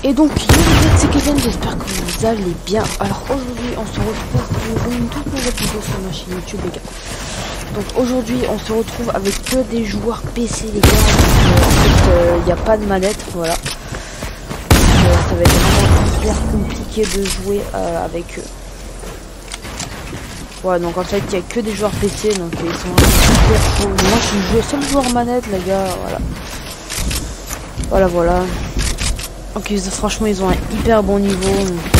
Et donc, yo les gars, c'est Kevin, j'espère que vous allez bien. Alors aujourd'hui, on se retrouve pour une toute nouvelle vidéo sur ma chaîne YouTube, les gars. Donc aujourd'hui, on se retrouve avec que des joueurs PC, les gars. En fait, il n'y a pas de manette, voilà. Ça va être vraiment hyper compliqué de jouer avec eux. Ouais, donc en fait, il n'y a que des joueurs PC, donc ils sont hyper chauds. Moi, je suis le seul joueur manette, les gars, voilà. Voilà. Ok, franchement, ils ont un hyper bon niveau.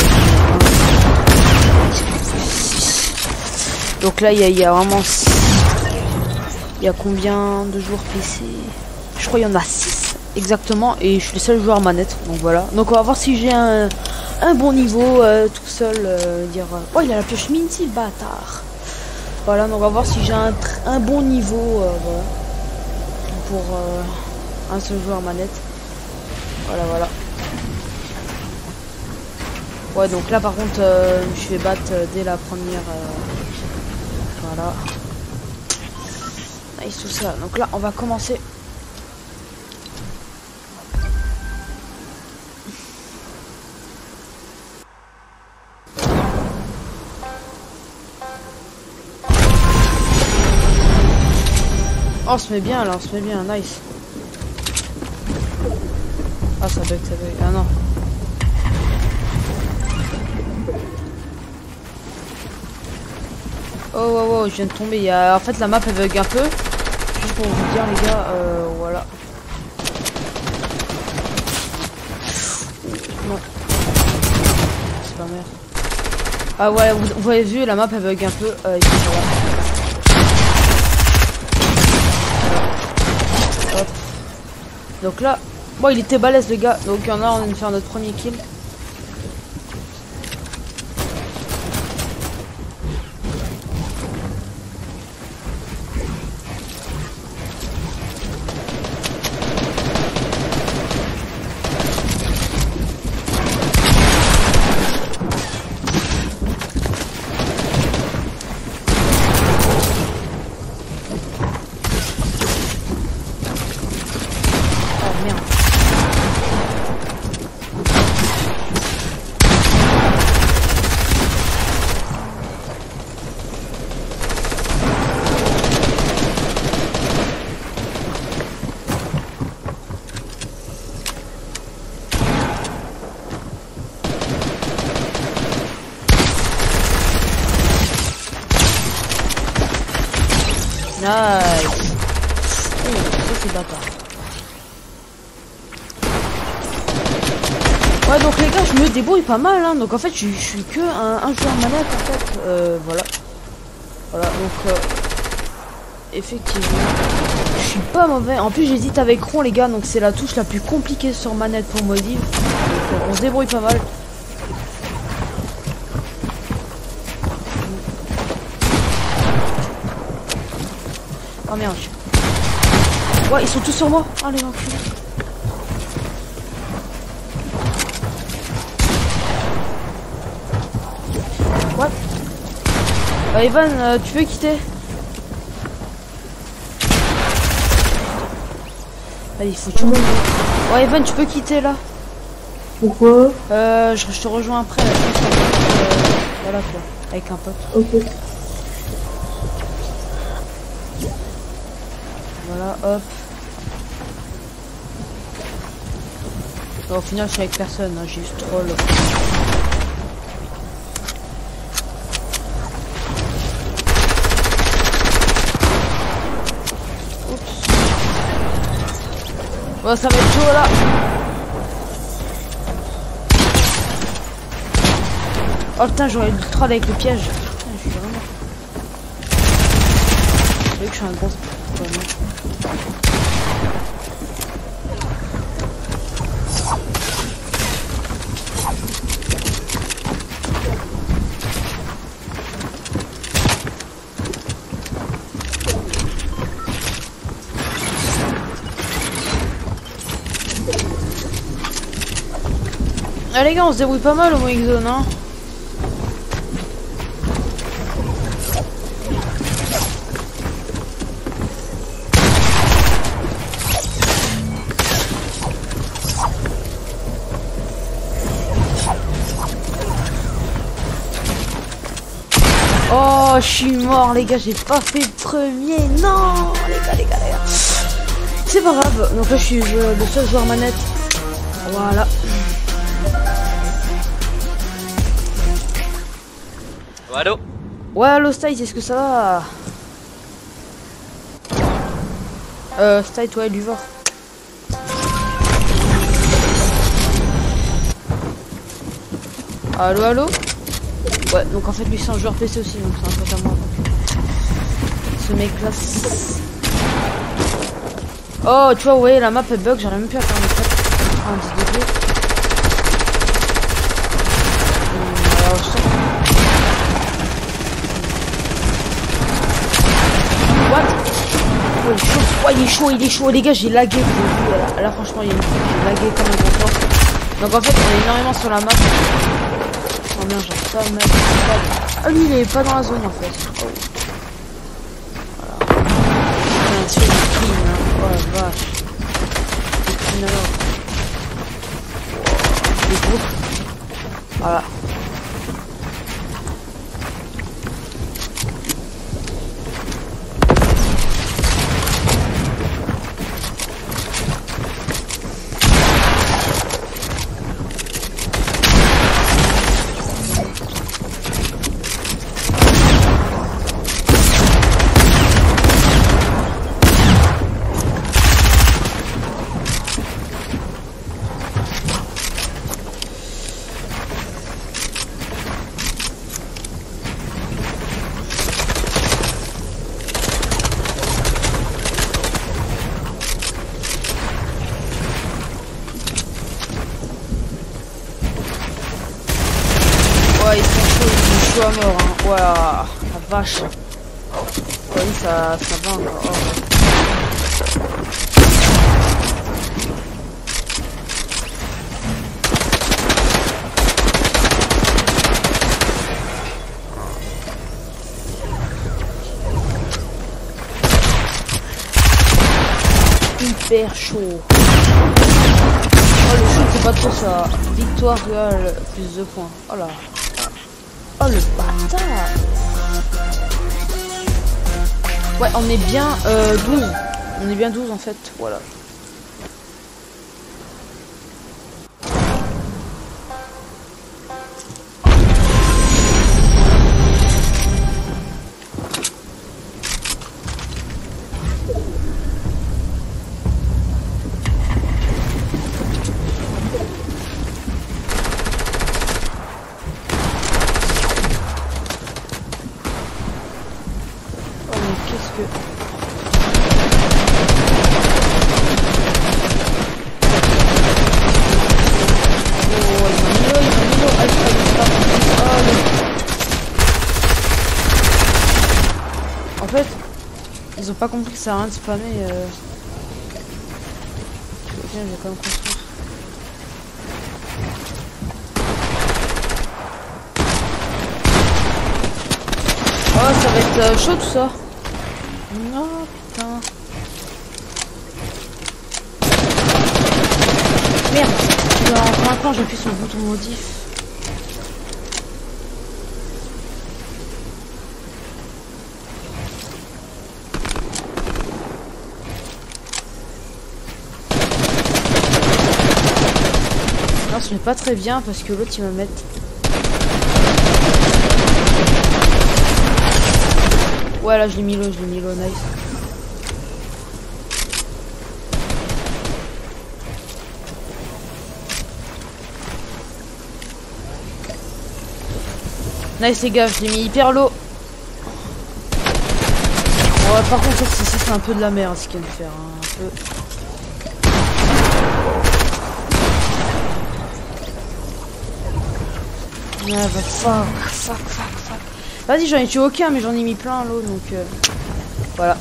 Donc là, il y a vraiment 6. Il y a combien de joueurs PC? Je crois qu'il y en a 6 exactement. Et je suis le seul joueur manette. Donc voilà. Donc on va voir si j'ai un bon niveau tout seul. Oh, il a la pioche minty, bâtard. Voilà, donc on va voir si j'ai un bon niveau. Voilà. Pour un seul joueur manette. Voilà. Ouais, donc là par contre je vais battre dès la première voilà, nice tout ça. Donc là on va commencer. Oh, on se met bien là, on se met bien, nice. Ah, ça bug, ah non. Oh, je viens de tomber. En fait, la map elle bug un peu. Juste pour vous dire, les gars, voilà. Non. C'est pas merde. Ah ouais, vous avez vu, la map elle bug un peu. Voilà. Hop. Donc là, bon, il était balèze, les gars. Donc on vient de faire notre premier kill. Nice. Oh, ça c'est bâtard. Ouais, donc les gars, je me débrouille pas mal, hein. Donc en fait, je suis que un joueur manette en fait. Voilà, donc effectivement, je suis pas mauvais. En plus, j'hésite avec Ron, les gars. Donc c'est la touche la plus compliquée sur manette pour Modiv. Donc on se débrouille pas mal. Oh merde. Ouais, ils sont tous sur moi. Allez, enculé. Ouais. Evan, tu peux quitter? Allez, il faut que tu montes. Ouais, Evan, tu peux quitter là. Pourquoi? Je te rejoins après. Là, voilà quoi, avec un pote. Ok. Voilà, hop. Bon, au final, je suis avec personne, hein, j'ai juste troll. Oups. Bon, ça va être chaud là. Oh putain, j'aurais eu le troll avec le piège. Putain, je suis vraiment. Vous voyez que je suis un gros. Ah les gars, on se débrouille pas mal au Moix Zone, hein. Oh, je suis mort, les gars, j'ai pas fait le premier. Non, les gars. C'est pas grave. Donc là, je suis le seul joueur manette. Voilà. Allô? Ouais, allo, Stite, est-ce que ça va? Stite, ouais, du voir. Allo? Ouais, donc en fait, lui, c'est un joueur PC aussi, donc c'est un pote à moi. Donc... Ce mec-là... Oh, tu vois, ouais, la map, elle bug, j'arrive même plus à faire mes 90 degrés. Alors, je sens... What? Oh, il est chaud, les gars, j'ai lagué, vous avez vu, là, franchement, j'ai lagué comme un gros porc. Donc en fait, on est énormément sur la map. Oh merde, j'arrive pas à me mettre. Ah, lui, il est pas dans la zone, en fait. Oh. Voilà. Bien sûr, il est clean, hein. Oh la vache. Il est clean alors. Il est gros. Voilà. À mort, hein. Ouah, la vache. Oui, ça va encore. Oh. Hyper chaud. Oh, le shoot, c'est pas trop ça. Victoire réelle, plus de points. Oh là. Oh le bâtard. Ouais, on est bien 12. On est bien 12 en fait, voilà. En fait, ils ont pas compris que ça sert à rien de spammer. Tiens, je vais quand même construire. Oh, ça va être chaud tout ça. Non, putain. Merde. Maintenant, j'appuie sur le bouton modif. Non, ce n'est pas très bien parce que l'autre il me met. Ouais, là je l'ai mis low, nice. Nice les gars, je l'ai mis hyper low. Ouais, par contre, ça c'est un peu de la merde ce qu'il vient de faire, hein, un peu. Ah bah fuck. Vas-y, j'en ai tué aucun, mais j'en ai mis plein l'eau, donc voilà.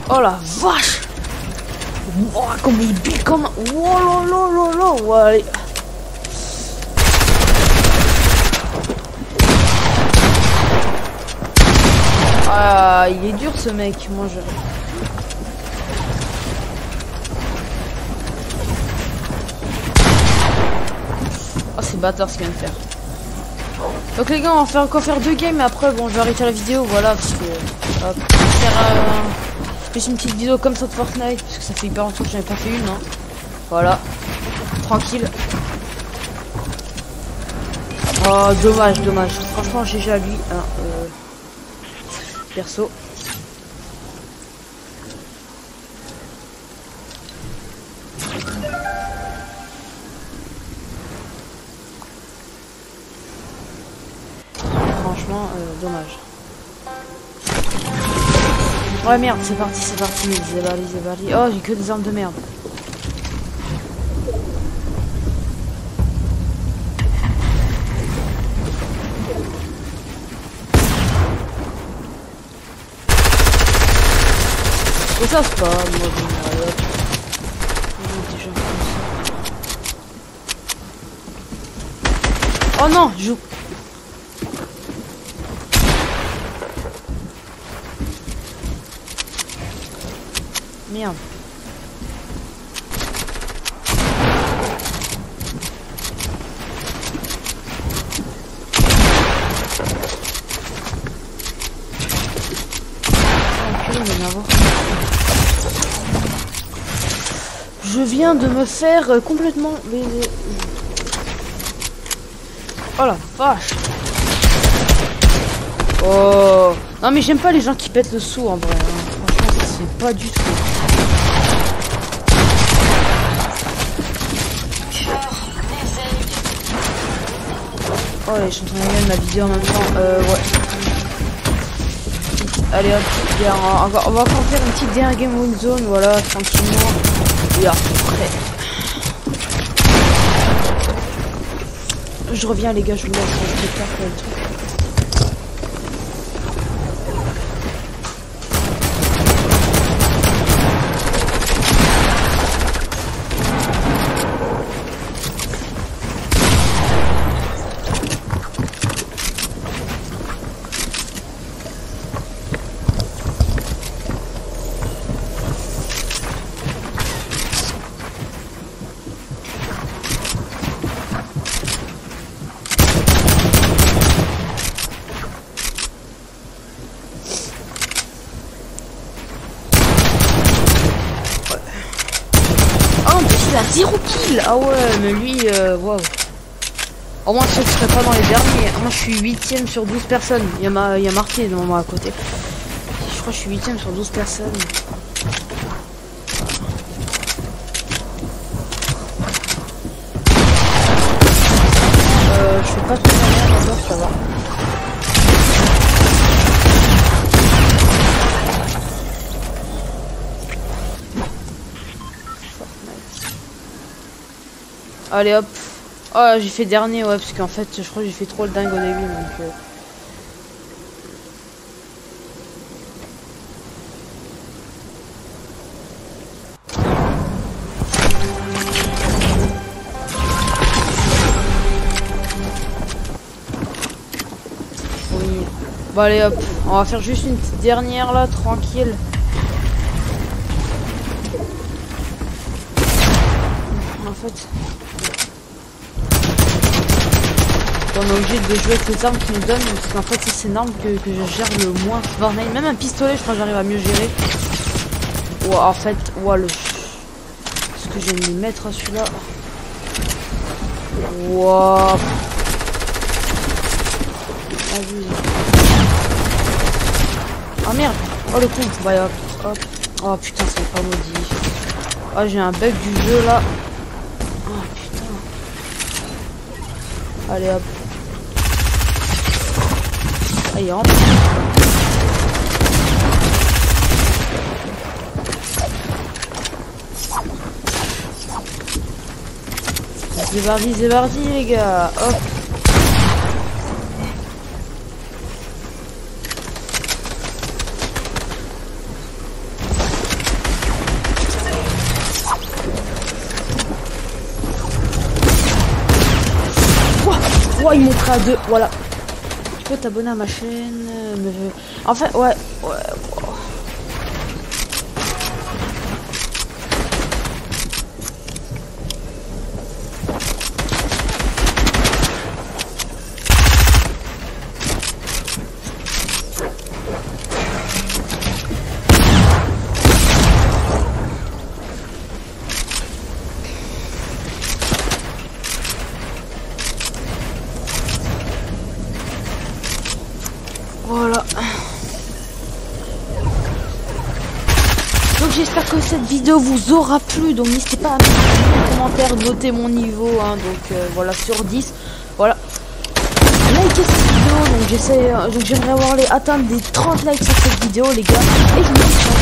Oh la vache. Oh, comme il bute comme... Oh là là là là. Ouais, allez. Ah, il est dur ce mec. Moi je... Oh, c'est bâtard ce qu'il vient de faire. Donc les gars, on va faire encore faire 2 games et après bon je vais arrêter la vidéo, voilà, parce que hop, faire juste une petite vidéo comme ça de Fortnite, parce que ça fait hyper longtemps que j'en ai pas fait une, hein. Voilà, tranquille. Oh dommage, dommage. Franchement GG à lui, hein, perso. Dommage. Ouais merde, c'est parti, c'est parti. C'est parti, c'est parti. Oh, j'ai que des armes de merde. Et ça c'est pas moi. Oh non, je joue. Merde. Je viens de me faire complètement baiser. Oh la vache. Oh. Non mais j'aime pas les gens qui pètent le sou en vrai. Hein. Franchement c'est pas du tout. Oh je suis en train de regarder ma vidéo en même temps. Ouais. Allez hop, bien, on va encore faire une petite dernière game win zone, voilà, tranquillement. Et après. Je reviens les gars, je vous laisse faire le truc. À 0 kill. Ah ouais mais lui waouh. Au moins je serais pas dans les derniers. Moi je suis 8ème sur 12 personnes. Il y a marqué devant moi à côté. Je crois que je suis 8ème sur 12 personnes. Je fais pas trop de merde encore, ça va. Allez hop. Oh j'ai fait dernier ouais parce qu'en fait je crois que j'ai fait trop le dingue au début donc oui. Bon allez hop. On va faire juste une petite dernière là, tranquille. En fait on est obligé de jouer avec les armes qu'ils nous donnent parce qu'en fait c'est une arme que je gère le moins. Même un pistolet je crois que j'arrive à mieux gérer. Ouais, en fait ouais, ce que je vais me mettre à celui-là. Wow. Oh merde. Oh le con. Bah hop, hop. Oh putain c'est pas maudit. Oh j'ai un bug du jeu là. Oh putain. Allez hop. Ah, il rentre. C'est parti les gars. Hop. serai à 2, voilà. Tu peux t'abonner à ma chaîne. En fait, ouais. Voilà. Donc j'espère que cette vidéo vous aura plu. Donc n'hésitez pas à mettre un commentaire, noter mon niveau. Hein, donc voilà, sur 10. Voilà. Likez cette vidéo. Donc j'aimerais atteindre des 30 likes sur cette vidéo, les gars. Et je vous dis